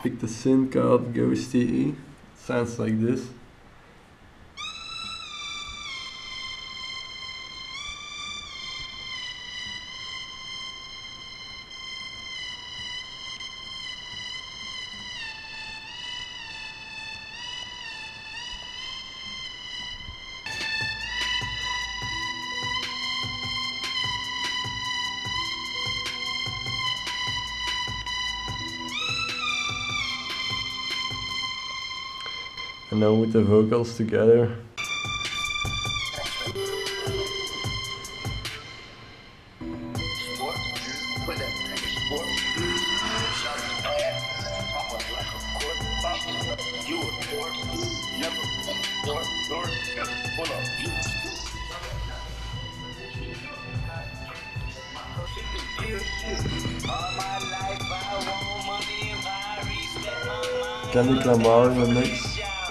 picked a synth called Ghosty. Sounds like this. And now with the vocals together. Kendrick Lamar in the mix.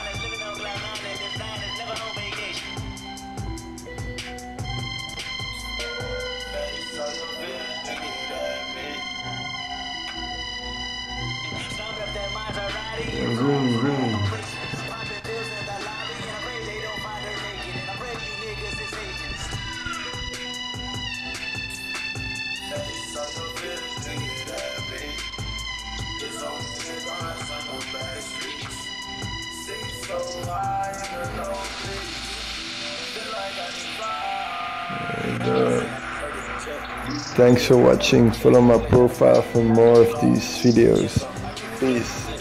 Vroom, vroom. Thanks for watching. Follow my profile for more of these videos. Peace.